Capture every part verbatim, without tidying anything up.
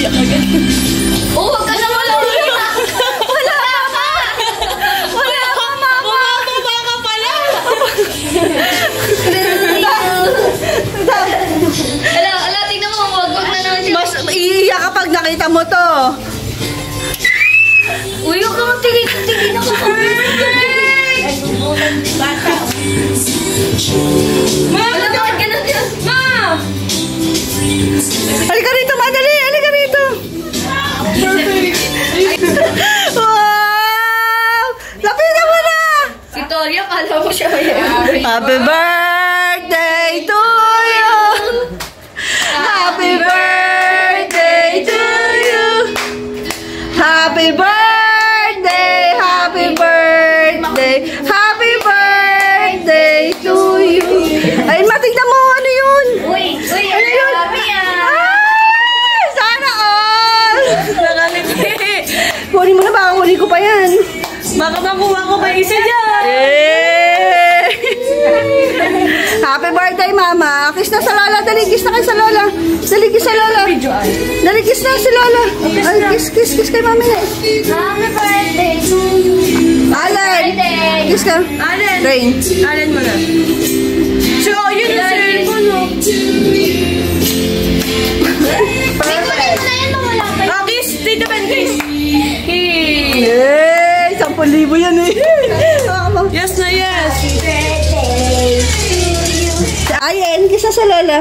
Oh, wag ka na wala. Wala mama. Wala ka mama. Bumababa ka pala. Ala, ala, tingnan mo. Wag, wag na naman siya. Mas iiyak kapag nakita mo to. Uy, huwag ka magtigil. Tigil ako. Bata. Ma, bakit ganun yan? Ma! Halika rito, madali! Halika rito! Wow! Lapitan mo na! Si Toria, kala mo siya. Happy birthday to you! Happy birthday to you! Happy birthday! Happy birthday! Happy birthday to you! Ay, matignan mo! Ano yun? Uy, uy, Ano yun? happy ah! Ay! Sana all! Nakalipit! Kunin mo na ba? Kunin ko pa yan. Baka makuha ko pa isa dyan. Eh! Happy birthday, Mama. Kiss na sa Lola. Dali, kiss na kayo sa Lola. Dali, kiss sa Lola. Dali, kiss na si Lola. Ay, kiss, kiss, kiss kay Mami na. Happy birthday to you. Alan! Kiss ka. Alan. Rain. Alan mo na. So, yun yung cellphone mo. Ah, kiss. Tito Ben, kiss. Kiss. Eh! Sampung libo yan eh. Yes na yes. Ayan, kiss na sa Lola.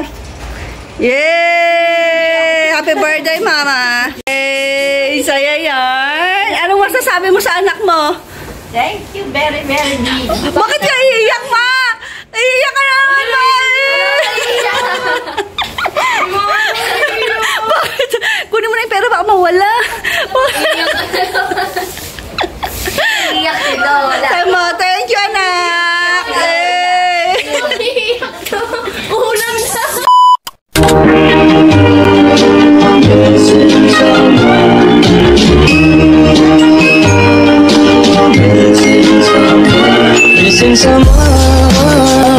Yay! Happy birthday, Mama. Yay! Saya yan. Anong masasabi mo sa anak mo? Thank you very, very much. Bakit ka iiyak, Ma? Iiyak ka naman, Ma! Bakit? Kunin mo na yung pera, baka mawala. Iyak si Lola. Sabi mo, thank you, anak! Yay! Iyak to. Ulam na. Missing someone.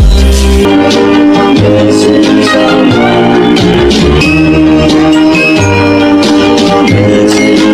Missing someone. Missing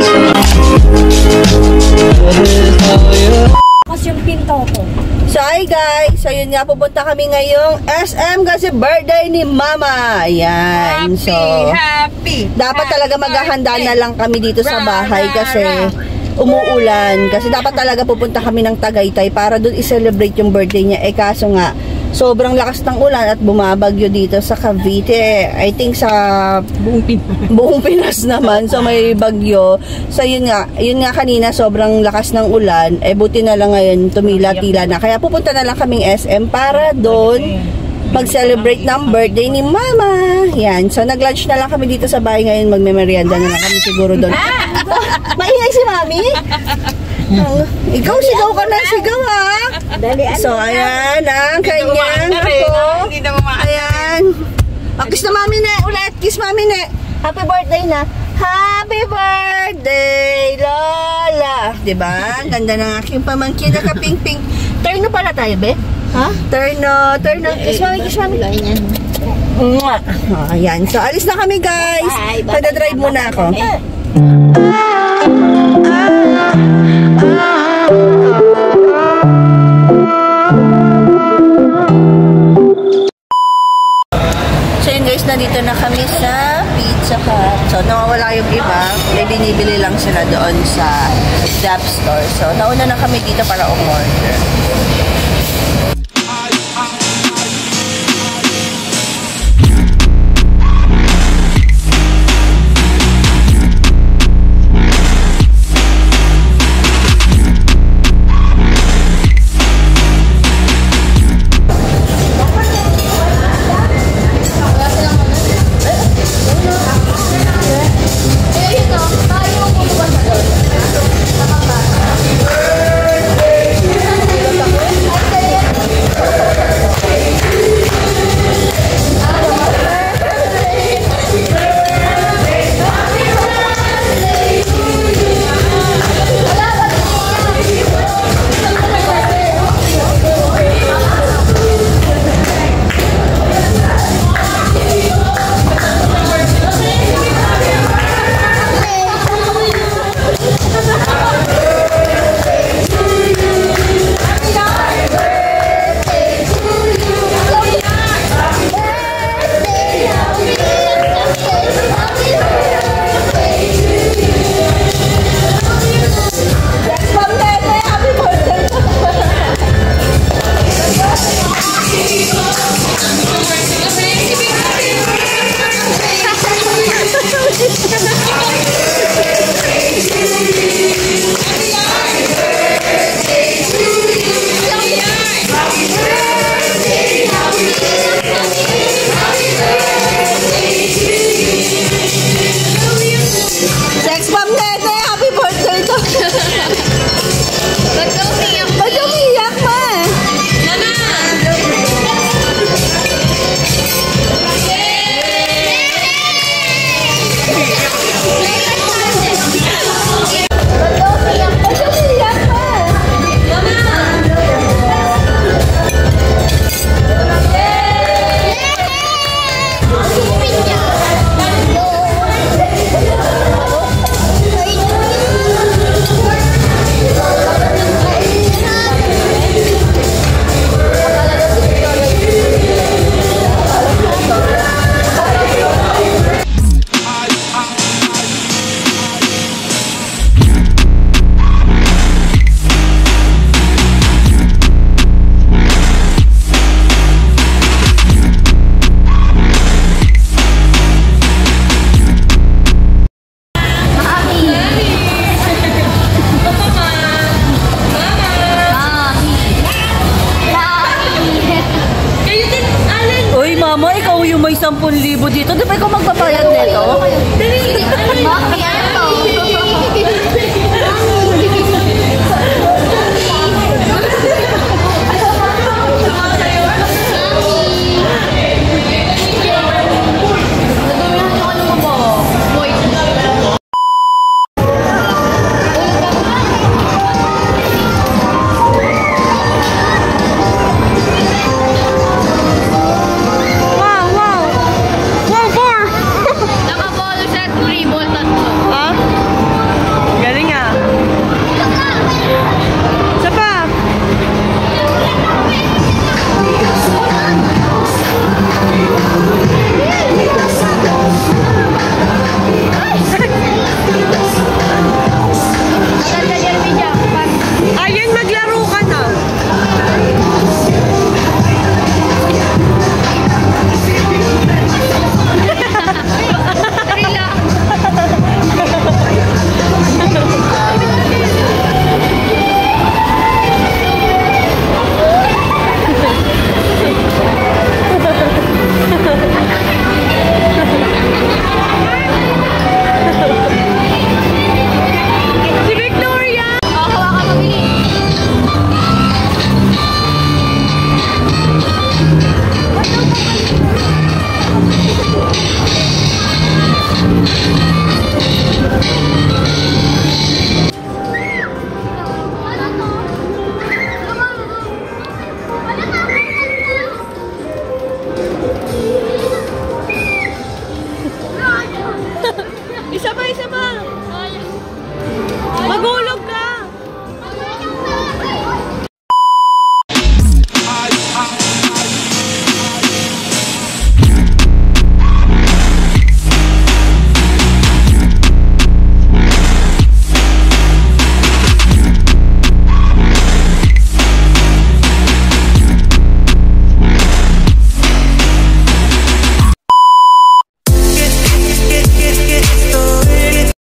someone. Mas yung pinto ko. So, hi guys! So, yun nga, pupunta kami ngayong S M kasi birthday ni Mama. Ayan. So, Happy. dapat talaga maghahanda na lang kami dito sa bahay kasi umuulan. Kasi dapat talaga pupunta kami ng Tagaytay para doon i-celebrate yung birthday niya. Eh kaso nga, sobrang lakas ng ulan at bumabagyo dito sa Cavite. I think sa buong Pinas, buong Pinas naman. So may bagyo. So yun nga, yun nga kanina sobrang lakas ng ulan. Eh buti na lang ngayon tumila-tila na. Kaya pupunta na lang kaming S M para doon mag-celebrate ng birthday ni Mama. Yan. So nag-lunch na lang kami dito sa bahay ngayon. Magme-merienda na lang kami siguro doon. Oh, maingay si Mami. Oh, ikaw sigaw ka na sigaw ha. So ayan ang kanyang ako. Ayan. Oh, kiss na Mami ne. Ulit. Kiss Mami ne. Happy birthday na. Happy birthday Lola. Diba? Ang ganda ng aking pamangkin. Naka-pink-pink. Turn na pala tayo, be? Ha? Turn no. Turn no. Kiss Mami. Kiss Mami. Mwah. Oh, ayan. So alis na kami guys. Pagdadrive muna ako. So yun guys, nandito na kami sa Pizza Hut. So nawawala yung iba, may binibili lang sila doon sa Dap Store. So nauna na kami dito para umorder. ikaw magpapayad nito? Ma, yan.